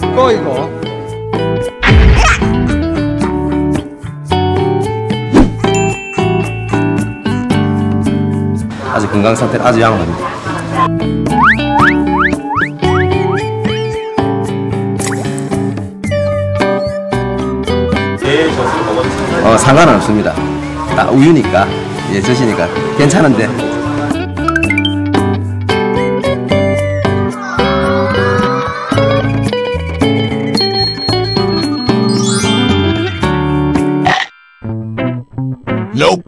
꼬이고. 아직 건강 상태는 아주 양호합니다. 제일 젖을 먹어도 상관은 없습니다. 우유니까, 예, 젖이니까 괜찮은데. Nope.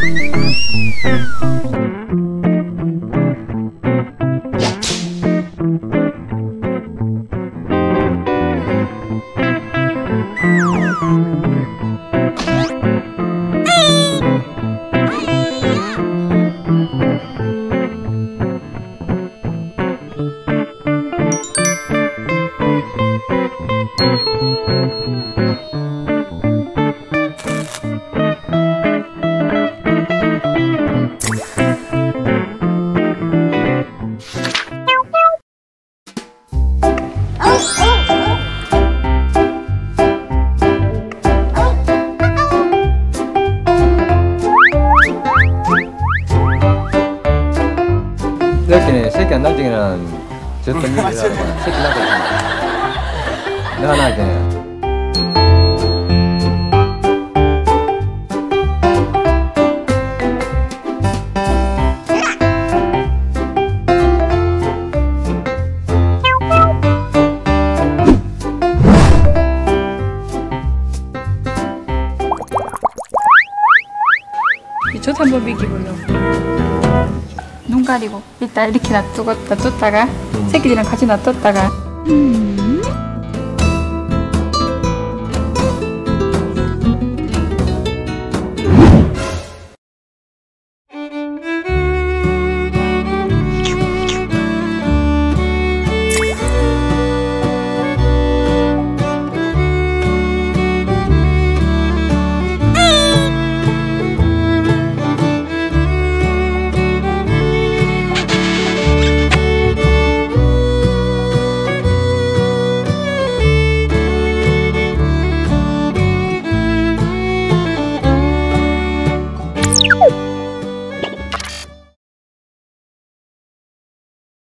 여기는 새끼 안 낳기는 저떤 일이라 새끼 낳고 내가 낳을 때는 젖 한번 비기보려고 눈 가리고 일단 이렇게 놔두다가 새끼들이랑 같이 놔뒀다가